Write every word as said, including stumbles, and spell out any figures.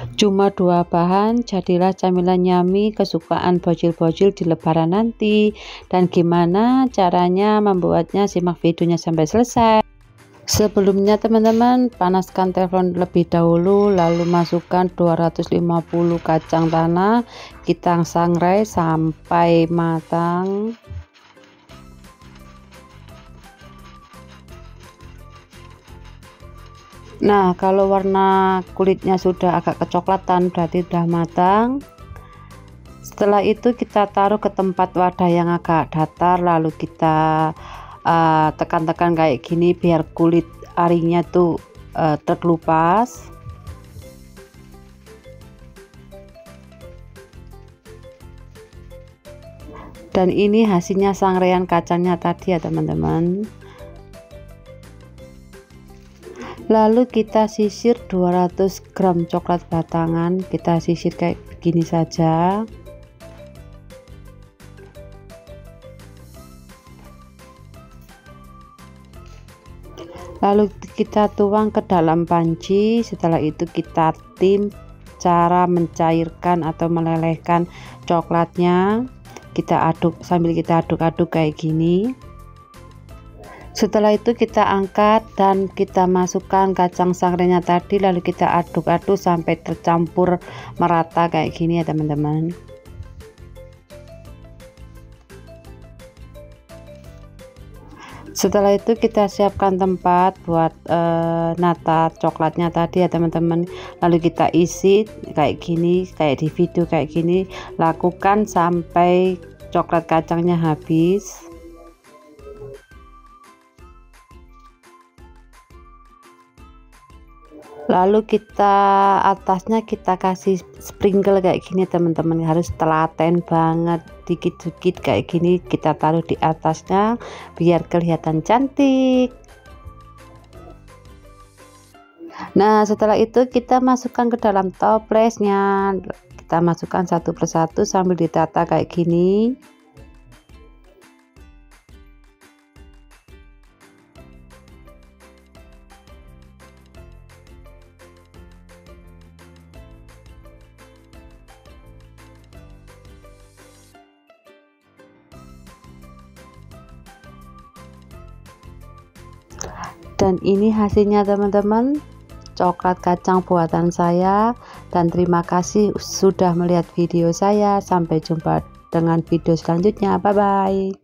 Cuma dua bahan, jadilah camilan yummy kesukaan bocil-bocil di lebaran nanti. Dan gimana caranya membuatnya, simak videonya sampai selesai. Sebelumnya teman-teman, panaskan teflon lebih dahulu, lalu masukkan dua ratus lima puluh kacang tanah, kita sangrai sampai matang. Nah, kalau warna kulitnya sudah agak kecoklatan berarti sudah matang. Setelah itu kita taruh ke tempat wadah yang agak datar, lalu kita tekan-tekan uh, kayak gini biar kulit arinya tuh uh, terkelupas. Dan ini hasilnya sangrean kacangnya tadi ya teman-teman. Lalu kita sisir dua ratus gram coklat batangan, kita sisir kayak begini saja. Lalu kita tuang ke dalam panci. Setelah itu kita tim cara mencairkan atau melelehkan coklatnya, kita aduk sambil kita aduk-aduk kayak gini. Setelah itu kita angkat dan kita masukkan kacang sangrenya tadi, lalu kita aduk-aduk sampai tercampur merata kayak gini ya teman-teman. Setelah itu kita siapkan tempat buat uh, nata coklatnya tadi ya teman-teman, lalu kita isi kayak gini, kayak di video kayak gini. Lakukan sampai coklat kacangnya habis. Lalu kita atasnya kita kasih sprinkle kayak gini teman-teman, harus telaten banget, dikit-dikit kayak gini kita taruh di atasnya biar kelihatan cantik. Nah, setelah itu kita masukkan ke dalam toplesnya, kita masukkan satu persatu sambil ditata kayak gini. Dan ini hasilnya teman-teman, coklat kacang buatan saya. Dan terima kasih sudah melihat video saya. Sampai jumpa dengan video selanjutnya, bye bye.